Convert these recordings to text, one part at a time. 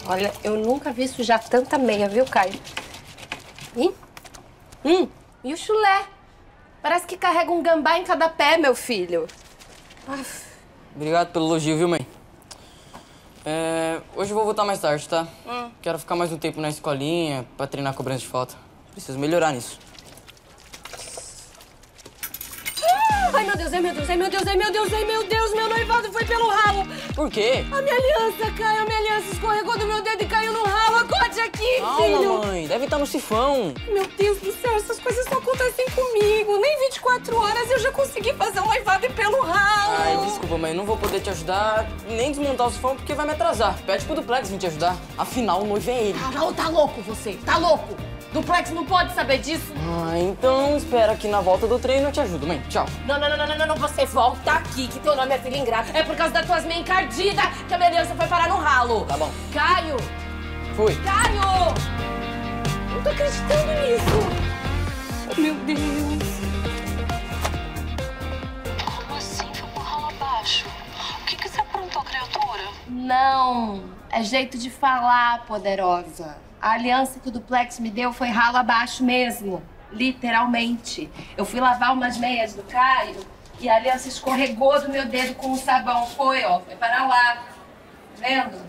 Olha, eu nunca vi sujar tanta meia, viu, Caio? E o chulé? Parece que carrega um gambá em cada pé, meu filho. Uf. Obrigado pelo elogio, viu, mãe? Hoje eu vou voltar mais tarde, tá? Quero ficar mais um tempo na escolinha pra treinar cobrança de falta. Preciso melhorar nisso. Ai, meu Deus, ai, meu Deus, ai, meu Deus, ai, meu Deus, ai, meu Deus, meu noivado foi pelo ralo. Por quê? A minha aliança, Caio, a minha aliança escorregou do meu dedo e caiu no ralo. Acorde aqui, filho. Calma, mãe. Deve estar no sifão. Meu Deus do céu, essas coisas só acontecem comigo. Nem 24 horas eu já consegui fazer um noivado e pelo ralo. Ai, desculpa, mãe. Não vou poder te ajudar nem desmontar o sifão porque vai me atrasar. Pede pro Duplex vir te ajudar. Afinal, o noivo é ele. Tá louco você, tá louco. Duplex não pode saber disso. Ah, então espera que na volta do treino eu te ajudo, mãe. Tchau. Não, você volta aqui, que teu nome é filho ingrato. É por causa das tuas meias encardidas que a minha aliança foi parar no ralo. Tá bom. Caio! Fui. Caio! Não tô acreditando nisso. Oh, meu Deus. Como assim? Foi por ralo abaixo? O que você aprontou, criatura? Não, é jeito de falar, poderosa. A aliança que o Duplex me deu foi ralo abaixo mesmo, literalmente. Eu fui lavar umas meias do Caio e a aliança escorregou do meu dedo com o sabão. Foi para lá. Tá vendo?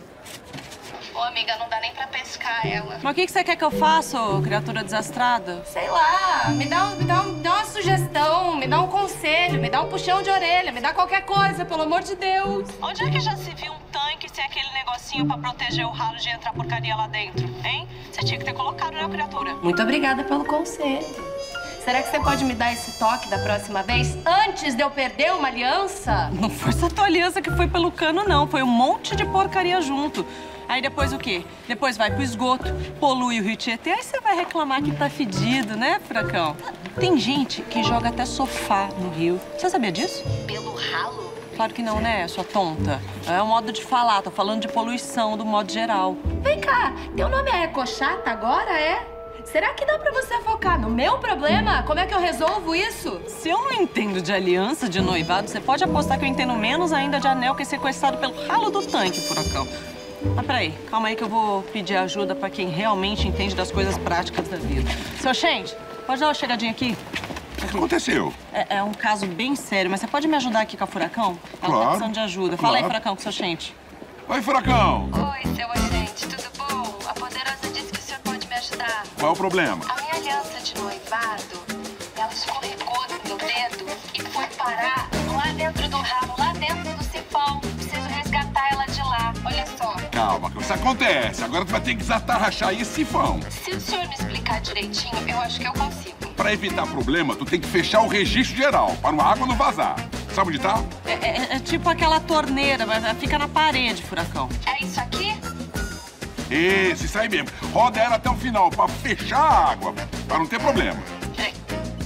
Ô, amiga, não dá nem pra pescar ela. Mas o que você quer que eu faça, ô criatura desastrada? Sei lá, me dá uma sugestão, me dá um conselho, me dá um puxão de orelha, me dá qualquer coisa, pelo amor de Deus. Onde é que já se viu um tanque sem aquele negocinho pra proteger o ralo de entrar porcaria lá dentro, hein? Você tinha que ter colocado, né, criatura? Muito obrigada pelo conselho. Será que você pode me dar esse toque da próxima vez, antes de eu perder uma aliança? Não foi essa tua aliança que foi pelo cano, não. Foi um monte de porcaria junto. Aí depois o quê? Depois vai pro esgoto, polui o Rio Tietê, aí você vai reclamar que tá fedido, né, Furacão? Tem gente que joga até sofá no rio. Você sabia disso? Pelo ralo? Claro que não, né, sua tonta? É um modo de falar, tô falando de poluição do modo geral. Vem cá, teu nome é Ecochata agora, é? Será que dá pra você focar no meu problema? Como é que eu resolvo isso? Se eu não entendo de aliança, de noivado, você pode apostar que eu entendo menos ainda de anel que é sequestrado pelo ralo do tanque, Furacão. Mas peraí, calma aí que eu vou pedir ajuda pra quem realmente entende das coisas práticas da vida. Seu Xande, pode dar uma chegadinha aqui? O que aconteceu? É um caso bem sério, mas você pode me ajudar aqui com a Furacão? Ela tá precisando de ajuda. Fala aí, Furacão, com o seu Xande. Oi, Furacão! Oi, seu agente, tudo bom? A poderosa disse que o senhor pode me ajudar. Qual é o problema? A minha aliança de noivado, ela escorregou do meu dedo e foi parar lá dentro do ralo, lá dentro do sifão. Preciso resgatar ela de lá. Olha só. Calma, que isso acontece. Agora tu vai ter que desatarrachar esse sifão. Se o senhor me explicar direitinho, eu acho que eu consigo. Pra evitar problema, tu tem que fechar o registro geral, para a água não vazar. Sabe onde tá? É tipo aquela torneira, mas fica na parede, Furacão. É isso aqui? Isso aí mesmo. Roda ela até o final, pra fechar a água, pra não ter problema. Peraí.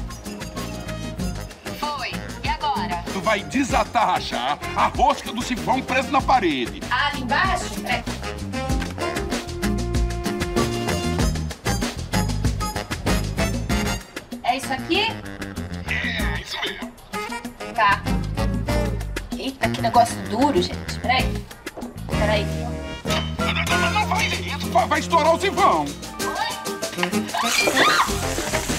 Foi. E agora? Tu vai desatarrachar a rosca do sifão preso na parede. Ah, ali embaixo? É. É isso aqui? É, isso mesmo. Tá. Eita, que negócio duro, gente. Peraí. Não faz isso, vai estourar o sifão. Oi?